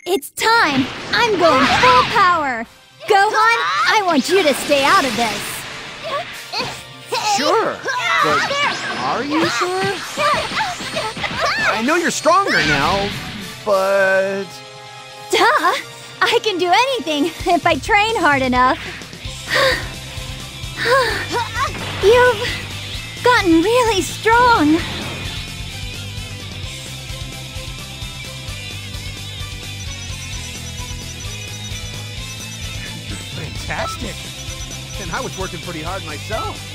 It's time! I'm going full power! Gohan, I want you to stay out of this! Sure, but are you sure? I know you're stronger now, but... Duh! I can do anything if I train hard enough. You've gotten really strong. You're fantastic. And I was working pretty hard myself.